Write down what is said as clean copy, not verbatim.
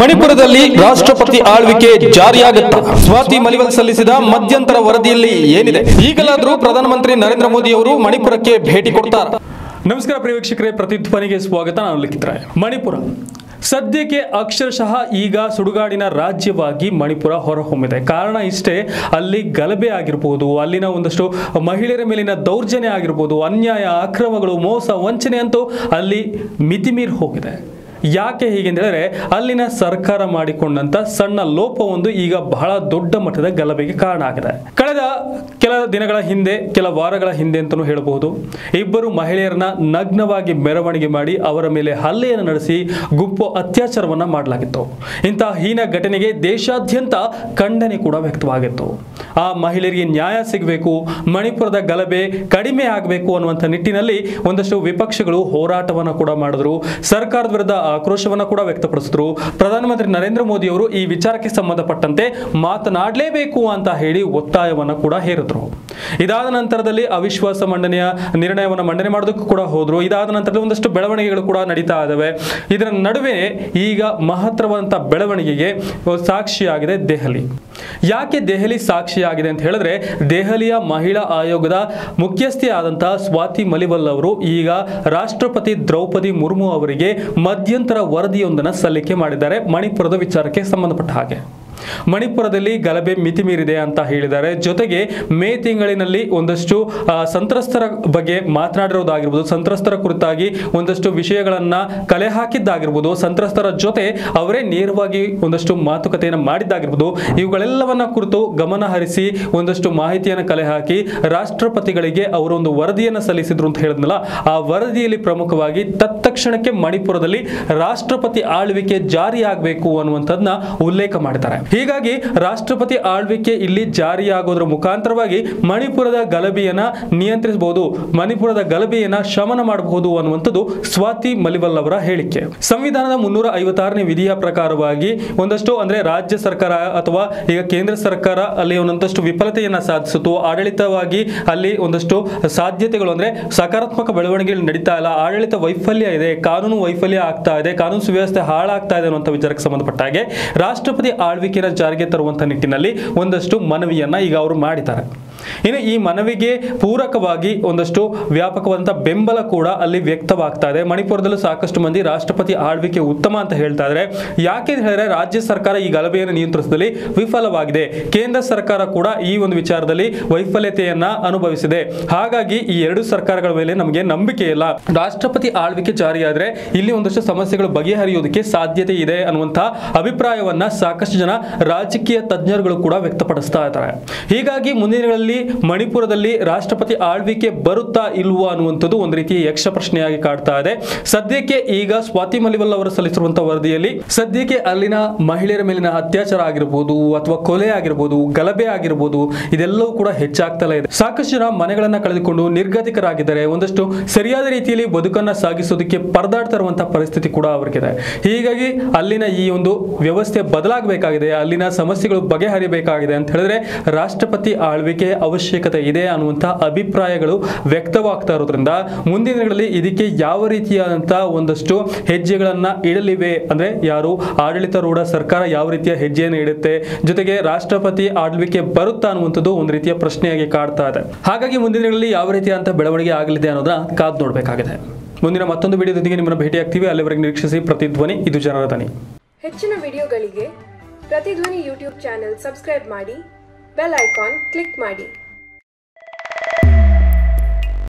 ಮಣಿಪುರದಲ್ಲಿ ರಾಷ್ಟ್ರಪತಿ ಆಳ್ವಿಕೆ ಜಾರಿಯಾಗುತ್ತಾ? ಸ್ವಾತಿ ಮಲಿವಾಲ್ ಸಲ್ಲಿಸಿದ ಮಧ್ಯಂತರ ವರದಿಯಲ್ಲಿ ಏನಿದೆ? ಈಗಲಾದರೂ ಪ್ರಧಾನಮಂತ್ರಿ ನರೇಂದ್ರ ಮೋದಿ ಅವರು ಮಣಿಪುರಕ್ಕೆ ಭೇಟಿ ಕೊಡ್ತಾರೆ? ನಮಸ್ಕಾರ ಪ್ರಿಯ ವೀಕ್ಷಕರೇ, ಪ್ರತಿಧ್ವನಿಗೆ ಸ್ವಾಗತ. ನಾನು ಲಿಖಿತ್ ರಾಯ್. ಮಣಿಪುರ ಸದ್ಯಕ್ಕೆ ಅಕ್ಷರಶಃ ಈಗ ಸುಡುಗಾಡಿನ ರಾಜ್ಯವಾಗಿ ಮಣಿಪುರ ಹೊರಹೊಮ್ಮಿದೆ. ಕಾರಣ ಇಷ್ಟೇ, ಅಲ್ಲಿ ಗಲಭೆ ಆಗಿರ್ಬೋದು, ಅಲ್ಲಿನ ಒಂದಷ್ಟು ಮಹಿಳೆಯರ ಮೇಲಿನ ದೌರ್ಜನ್ಯ ಆಗಿರ್ಬೋದು, ಅನ್ಯಾಯ, ಅಕ್ರಮಗಳು, ಮೋಸ, ವಂಚನೆ ಅಂತೂ ಅಲ್ಲಿ ಮಿತಿಮೀರಿ ಹೋಗಿದೆ. ಯಾಕೆ ಹೀಗೆ ಹೇಳಿದ್ರೆ, ಅಲ್ಲಿನ ಸರ್ಕಾರ ಮಾಡಿಕೊಂಡಂತ ಸಣ್ಣ ಲೋಪವೊಂದು ಈಗ ಬಹಳ ದೊಡ್ಡ ಮಟ್ಟದ ಗಲಭೆಗೆ ಕಾರಣ ಆಗಿದೆ. ಕಳೆದ ಕೆಲ ದಿನಗಳ ಹಿಂದೆ, ಕೆಲ ವಾರಗಳ ಹಿಂದೆ ಅಂತಲೂ ಹೇಳಬಹುದು, ಇಬ್ಬರು ಮಹಿಳೆಯರನ್ನ ನಗ್ನವಾಗಿ ಮೆರವಣಿಗೆ ಮಾಡಿ ಅವರ ಮೇಲೆ ಹಲ್ಲೆಯನ್ನು ನಡೆಸಿ ಗುಂಪು ಅತ್ಯಾಚಾರವನ್ನ ಮಾಡಲಾಗಿತ್ತು. ಇಂತಹ ಹೀನ ಘಟನೆಗೆ ದೇಶಾದ್ಯಂತ ಖಂಡನೆ ಕೂಡ ವ್ಯಕ್ತವಾಗಿತ್ತು. ಆ ಮಹಿಳೆಯರಿಗೆ ನ್ಯಾಯ ಸಿಗಬೇಕು, ಮಣಿಪುರದ ಗಲಭೆ ಕಡಿಮೆ ಆಗಬೇಕು ಅನ್ನುವಂಥ ನಿಟ್ಟಿನಲ್ಲಿ ಒಂದಷ್ಟು ವಿಪಕ್ಷಗಳು ಹೋರಾಟವನ್ನು ಕೂಡ ಮಾಡಿದ್ರು. ಸರ್ಕಾರದ ವಿರುದ್ಧ ಆಕ್ರೋಶವನ್ನು ಕೂಡ ವ್ಯಕ್ತಪಡಿಸಿದ್ರು. ಪ್ರಧಾನಮಂತ್ರಿ ನರೇಂದ್ರ ಮೋದಿ ಅವರು ಈ ವಿಚಾರಕ್ಕೆ ಸಂಬಂಧಪಟ್ಟಂತೆ ಮಾತನಾಡಲೇಬೇಕು ಅಂತ ಹೇಳಿ ಒತ್ತಾಯವನ್ನು ಕೂಡ ಹೇರಿದ್ರು. ಇದಾದ ನಂತರದಲ್ಲಿ ಅವಿಶ್ವಾಸ ನಿರ್ಣಯವನ್ನು ಮಂಡನೆ ಮಾಡೋದಕ್ಕೂ ಕೂಡ ಹೋದ್ರು. ಇದಾದ ನಂತರದಲ್ಲಿ ಒಂದಷ್ಟು ಬೆಳವಣಿಗೆಗಳು ಕೂಡ ನಡೀತಾ ಇದ್ದಾವೆ. ಇದರ ನಡುವೆ ಈಗ ಮಹತ್ತರವಾದಂಥ ಬೆಳವಣಿಗೆಗೆ ಸಾಕ್ಷಿಯಾಗಿದೆ ದೆಹಲಿ. ಯಾಕೆ ದೆಹಲಿ ಸಾಕ್ಷಿಯಾಗಿದೆ ಅಂತ ಹೇಳಿದ್ರೆ, ದೆಹಲಿಯ ಮಹಿಳಾ ಆಯೋಗದ ಮುಖ್ಯಸ್ಥೆ ಆದಂತಹ ಸ್ವಾತಿ ಮಲಿವಾಲ್ ಅವರು ಈಗ ರಾಷ್ಟ್ರಪತಿ ದ್ರೌಪದಿ ಮುರ್ಮು ಅವರಿಗೆ ಮಧ್ಯಂತರ ವರದಿಯೊಂದನ್ನು ಸಲ್ಲಿಕೆ ಮಾಡಿದ್ದಾರೆ. ಮಣಿಪುರದ ವಿಚಾರಕ್ಕೆ ಸಂಬಂಧಪಟ್ಟ ಹಾಗೆ ಮಣಿಪುರದಲ್ಲಿ ಗಲಭೆ ಮಿತಿಮೀರಿದೆ ಅಂತ ಹೇಳಿದ್ದಾರೆ. ಜೊತೆಗೆ ಮೇ ತಿಂಗಳಿನಲ್ಲಿ ಒಂದಷ್ಟು ಸಂತ್ರಸ್ತರ ಬಗ್ಗೆ ಮಾತನಾಡಿರೋದಾಗಿರ್ಬೋದು, ಸಂತ್ರಸ್ತರ ಕುರಿತಾಗಿ ಒಂದಷ್ಟು ವಿಷಯಗಳನ್ನ ಕಲೆ ಹಾಕಿದ್ದಾಗಿರ್ಬೋದು, ಸಂತ್ರಸ್ತರ ಜೊತೆ ಅವರೇ ನೇರವಾಗಿ ಒಂದಷ್ಟು ಮಾತುಕತೆಯನ್ನು ಮಾಡಿದ್ದಾಗಿರ್ಬೋದು, ಇವುಗಳೆಲ್ಲವನ್ನ ಕುರಿತು ಗಮನ ಹರಿಸಿ ಒಂದಷ್ಟು ಮಾಹಿತಿಯನ್ನು ಕಲೆ ಹಾಕಿ ರಾಷ್ಟ್ರಪತಿಗಳಿಗೆ ಅವರೊಂದು ವರದಿಯನ್ನು ಸಲ್ಲಿಸಿದ್ರು ಅಂತ ಹೇಳಿದ್ನಲ್ಲ, ಆ ವರದಿಯಲ್ಲಿ ಪ್ರಮುಖವಾಗಿ ತತ್ಕ್ಷಣಕ್ಕೆ ಮಣಿಪುರದಲ್ಲಿ ರಾಷ್ಟ್ರಪತಿ ಆಳ್ವಿಕೆ ಜಾರಿಯಾಗಬೇಕು ಅನ್ನುವಂಥದ್ದನ್ನ ಉಲ್ಲೇಖ ಮಾಡಿದ್ದಾರೆ. ಹೀಗಾಗಿ ರಾಷ್ಟ್ರಪತಿ ಆಳ್ವಿಕೆ ಇಲ್ಲಿ ಜಾರಿಯಾಗೋದ್ರ ಮುಖಾಂತರವಾಗಿ ಮಣಿಪುರದ ಗಲಭೆಯನ್ನ ನಿಯಂತ್ರಿಸಬಹುದು, ಮಣಿಪುರದ ಗಲಭೆಯನ್ನ ಶಮನ ಮಾಡಬಹುದು ಅನ್ನುವಂಥದ್ದು ಸ್ವಾತಿ ಮಲಿವಾಲ್ ಅವರ ಹೇಳಿಕೆ. ಸಂವಿಧಾನದ 356ನೇ ವಿಧಿಯ ಪ್ರಕಾರವಾಗಿ ಒಂದಷ್ಟು ಅಂದ್ರೆ ರಾಜ್ಯ ಸರ್ಕಾರ ಅಥವಾ ಈಗ ಕೇಂದ್ರ ಸರ್ಕಾರ ಅಲ್ಲಿ ಒಂದಷ್ಟು ವಿಫಲತೆಯನ್ನ ಸಾಧಿಸಿತು. ಆಡಳಿತವಾಗಿ ಅಲ್ಲಿ ಒಂದಷ್ಟು ಸಾಧ್ಯತೆಗಳು ಅಂದ್ರೆ ಸಕಾರಾತ್ಮಕ ಬೆಳವಣಿಗೆಗಳು ನಡೀತಾ ಇಲ್ಲ, ಆಡಳಿತ ವೈಫಲ್ಯ ಇದೆ, ಕಾನೂನು ವೈಫಲ್ಯ ಆಗ್ತಾ ಇದೆ, ಕಾನೂನು ಸುವ್ಯವಸ್ಥೆ ಹಾಳಾಗ್ತಾ ಇದೆ ಅನ್ನುವಂಥ ವಿಚಾರಕ್ಕೆ ಸಂಬಂಧಪಟ್ಟ ಹಾಗೆ ರಾಷ್ಟ್ರಪತಿ ಆಳ್ವಿಕೆ ಜಾರಿಗೆ ತರುವಂತ ನಿಟ್ಟಿನಲ್ಲಿ ಒಂದಷ್ಟು ಮನವಿಯನ್ನ ಈಗ ಅವರು ಮಾಡಿದ್ದಾರೆ. ಇನ್ನು ಈ ಮನವಿಗೆ ಪೂರಕವಾಗಿ ಒಂದಷ್ಟು ವ್ಯಾಪಕವಾದಂತಹ ಬೆಂಬಲ ಕೂಡ ಅಲ್ಲಿ ವ್ಯಕ್ತವಾಗ್ತಾ ಇದೆ. ಮಣಿಪುರದಲ್ಲೂ ಸಾಕಷ್ಟು ಮಂದಿ ರಾಷ್ಟ್ರಪತಿ ಆಳ್ವಿಕೆ ಉತ್ತಮ ಅಂತ ಹೇಳ್ತಾ ಇದ್ದಾರೆ. ಯಾಕೆ ಹೇಳಿದ್ರೆ, ರಾಜ್ಯ ಸರ್ಕಾರ ಈ ಗಲಭೆಯನ್ನು ನಿಯಂತ್ರಿಸುವಲ್ಲಿ ವಿಫಲವಾಗಿದೆ, ಕೇಂದ್ರ ಸರ್ಕಾರ ಕೂಡ ಈ ಒಂದು ವಿಚಾರದಲ್ಲಿ ವೈಫಲ್ಯತೆಯನ್ನ ಅನುಭವಿಸಿದೆ. ಹಾಗಾಗಿ ಈ ಎರಡು ಸರ್ಕಾರಗಳ ಮೇಲೆ ನಮಗೆ ನಂಬಿಕೆ ಇಲ್ಲ. ರಾಷ್ಟ್ರಪತಿ ಆಳ್ವಿಕೆ ಜಾರಿಯಾದ್ರೆ ಇಲ್ಲಿ ಒಂದಷ್ಟು ಸಮಸ್ಯೆಗಳು ಬಗೆಹರಿಯುವುದಕ್ಕೆ ಸಾಧ್ಯತೆ ಇದೆ ಅನ್ನುವಂತಹ ಅಭಿಪ್ರಾಯವನ್ನ ಸಾಕಷ್ಟು ಜನ ರಾಜಕೀಯ ತಜ್ಞರುಗಳು ಕೂಡ ವ್ಯಕ್ತಪಡಿಸ್ತಾ ಇದ್ದಾರೆ. ಹೀಗಾಗಿ ಮುಂದಿನ ದಿನಗಳಲ್ಲಿ ಮಣಿಪುರದಲ್ಲಿ ರಾಷ್ಟ್ರಪತಿ ಆಳ್ವಿಕೆ ಬರುತ್ತಾ ಇಲ್ವಾ ಅನ್ನುವಂಥದ್ದು ಒಂದು ರೀತಿ ಯಕ್ಷ ಪ್ರಶ್ನೆಯಾಗಿ ಕಾಡ್ತಾ ಇದೆ. ಸದ್ಯಕ್ಕೆ ಈಗ ಸ್ವಾತಿ ಮಲಿವಾಲ್ ಅವರು ಸಲ್ಲಿಸಿರುವಂತಹ ವರದಿಯಲ್ಲಿ ಸದ್ಯಕ್ಕೆ ಅಲ್ಲಿನ ಮಹಿಳೆಯರ ಮೇಲಿನ ಅತ್ಯಾಚಾರ ಆಗಿರಬಹುದು ಅಥವಾ ಕೊಲೆ ಆಗಿರಬಹುದು, ಗಲಭೆ ಆಗಿರಬಹುದು, ಇದೆಲ್ಲವೂ ಕೂಡ ಹೆಚ್ಚಾಗ್ತಲೇ ಇದೆ. ಸಾಕಷ್ಟು ಜನ ಮನೆಗಳನ್ನ ಕಳೆದುಕೊಂಡು ನಿರ್ಗತಿಕರಾಗಿದ್ದಾರೆ. ಒಂದಷ್ಟು ಸರಿಯಾದ ರೀತಿಯಲ್ಲಿ ಬದುಕನ್ನ ಸಾಗಿಸೋದಕ್ಕೆ ಪರದಾಡ್ತಾ ಇರುವಂತಹ ಪರಿಸ್ಥಿತಿ ಕೂಡ ಅವರಿಗಿದೆ. ಹೀಗಾಗಿ ಅಲ್ಲಿನ ಈ ಒಂದು ವ್ಯವಸ್ಥೆ ಬದಲಾಗಬೇಕಾಗಿದೆ, ಅಲ್ಲಿನ ಸಮಸ್ಯೆಗಳು ಬಗೆಹರಿಬೇಕಾಗಿದೆ ಅಂತ ಹೇಳಿದ್ರೆ ರಾಷ್ಟ್ರಪತಿ ಆಳ್ವಿಕೆ ಅವಶ್ಯಕತೆ ಇದೆ ಅನ್ನುವಂತಹ ಅಭಿಪ್ರಾಯಗಳು ವ್ಯಕ್ತವಾಗ್ತಾ ಇರೋದ್ರಿಂದ ಮುಂದಿನ ದಿನಗಳಲ್ಲಿ ಇದಕ್ಕೆ ಯಾವ ರೀತಿಯಾದಂತಹ ಒಂದಷ್ಟು ಹೆಜ್ಜೆಗಳನ್ನ ಇಡಲಿವೆ ಅಂದ್ರೆ ಯಾರು ಆಡಳಿತಾರೂಢ ಸರ್ಕಾರ ಯಾವ ರೀತಿಯ ಹೆಜ್ಜೆಯನ್ನು ಇಡುತ್ತೆ, ಜೊತೆಗೆ ರಾಷ್ಟ್ರಪತಿ ಆಳ್ವಿಕೆ ಬರುತ್ತಾ ಅನ್ನುವಂಥದ್ದು ಒಂದು ರೀತಿಯ ಪ್ರಶ್ನೆಯಾಗಿ ಕಾಡ್ತಾ ಇದೆ. ಹಾಗಾಗಿ ಮುಂದಿನ ದಿನಗಳಲ್ಲಿ ಯಾವ ರೀತಿಯಾದಂತಹ ಬೆಳವಣಿಗೆ ಆಗಲಿದೆ ಅನ್ನೋದನ್ನ ಕಾದು ನೋಡಬೇಕಾಗಿದೆ. ಮುಂದಿನ ಮತ್ತೊಂದು ವಿಡಿಯೋದೊಂದಿಗೆ ನಿಮ್ಮನ್ನು ಭೇಟಿಯಾಗ್ತೀವಿ. ಅಲ್ಲಿವರೆಗೆ ನಿರೀಕ್ಷಿಸಿ. ಪ್ರತಿಧ್ವನಿ, ಇದು ಜನರ ಧ್ವನಿ. ಹೆಚ್ಚಿನ ವಿಡಿಯೋಗಳಿಗೆ ಪ್ರತಿಧ್ವನಿ ಯೂಟ್ಯೂಬ್ ಚಾನೆಲ್ ಸಬ್ಸ್ಕ್ರೈಬ್ ಮಾಡಿ, ಬೆಲ್ ಐಕಾನ್ ಕ್ಲಿಕ್ ಮಾಡಿ.